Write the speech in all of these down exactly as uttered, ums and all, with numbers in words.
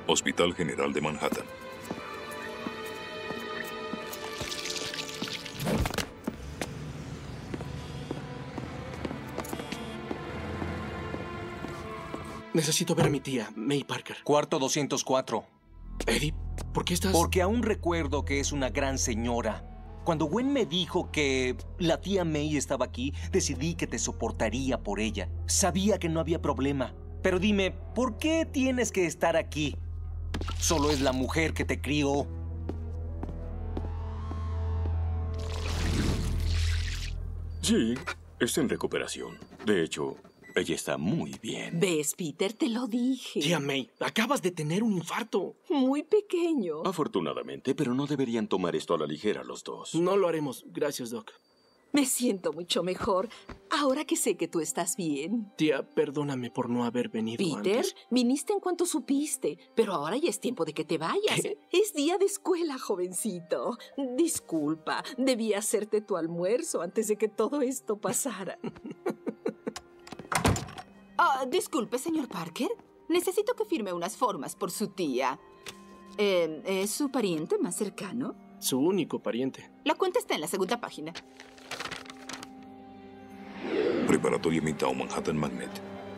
Hospital General de Manhattan. Necesito ver a mi tía, May Parker. Cuarto doscientos cuatro. Eddie, ¿por qué estás...? Porque aún recuerdo que es una gran señora. Cuando Gwen me dijo que la tía May estaba aquí, decidí que te soportaría por ella. Sabía que no había problema. Pero dime, ¿por qué tienes que estar aquí? Solo es la mujer que te crió. Sí, está en recuperación. De hecho, ella está muy bien. ¿Ves, Peter? Te lo dije. Tía May, acabas de tener un infarto. Muy pequeño. Afortunadamente, pero no deberían tomar esto a la ligera los dos. No lo haremos. Gracias, Doc. Me siento mucho mejor ahora que sé que tú estás bien. Tía, perdóname por no haber venido Peter, antes. viniste en cuanto supiste, pero ahora ya es tiempo de que te vayas. ¿Qué? Es día de escuela, jovencito. Disculpa, debí hacerte tu almuerzo antes de que todo esto pasara. Ah, disculpe, señor Parker. Necesito que firme unas formas por su tía. Eh, ¿Es su pariente más cercano? Su único pariente. La cuenta está en la segunda página. Preparatoria Midtown Manhattan Magnet.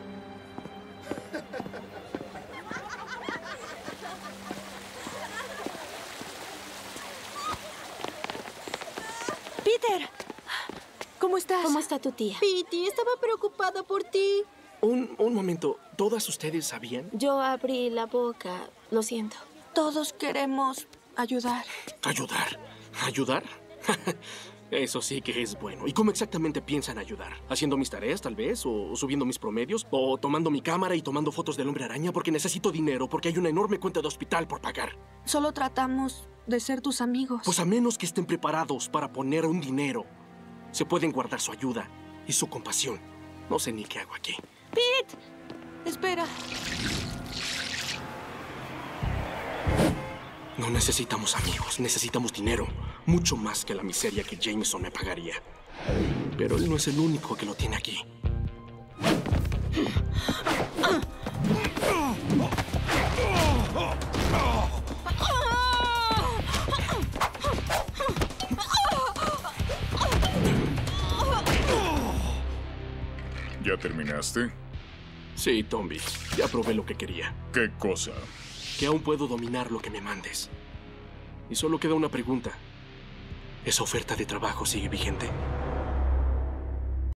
Peter, ¿cómo estás? ¿Cómo está tu tía? Pitty, estaba preocupada por ti. Un, un momento. ¿Todas ustedes sabían? Yo abrí la boca. Lo siento. Todos queremos ayudar. ¿Ayudar? ¿Ayudar? Eso sí que es bueno. ¿Y cómo exactamente piensan ayudar? ¿Haciendo mis tareas, tal vez? ¿O subiendo mis promedios? ¿O tomando mi cámara y tomando fotos del hombre araña? Porque necesito dinero, porque hay una enorme cuenta de hospital por pagar. Solo tratamos de ser tus amigos. Pues a menos que estén preparados para poner un dinero, se pueden guardar su ayuda y su compasión. No sé ni qué hago aquí. Pete, espera. No necesitamos amigos, necesitamos dinero. Mucho más que la miseria que Jameson me pagaría. Pero él no es el único que lo tiene aquí. ¿Ya terminaste? Sí, Tommy. Ya probé lo que quería. ¿Qué cosa? Que aún puedo dominar lo que me mandes. Y solo queda una pregunta. ¿Esa oferta de trabajo sigue vigente?